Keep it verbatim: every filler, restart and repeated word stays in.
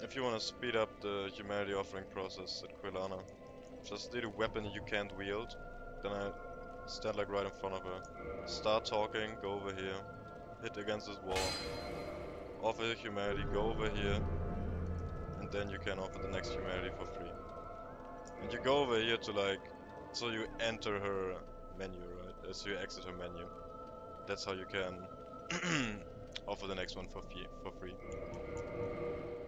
If you want to speed up the humanity offering process at Quelana, just need a weapon you can't wield. Then I stand like right in front of her. Start talking, go over here, hit against this wall, offer your humanity, go over here, and then you can offer the next humanity for free. And you go over here to like, so you enter her menu, right? As you exit her menu. That's how you can offer the next one for fee for free.